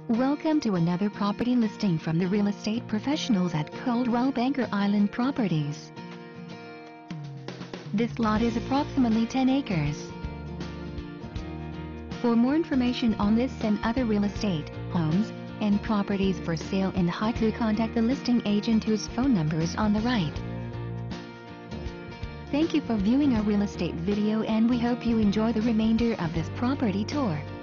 Welcome to another property listing from the real estate professionals at Coldwell Banker Island Properties. This lot is approximately 10 acres. For more information on this and other real estate, homes, and properties for sale in Haiku, contact the listing agent whose phone number is on the right. Thank you for viewing our real estate video, and we hope you enjoy the remainder of this property tour.